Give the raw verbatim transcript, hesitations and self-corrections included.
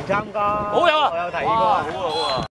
參加， 好有啊， 我有提議哇，好啊過。 好啊。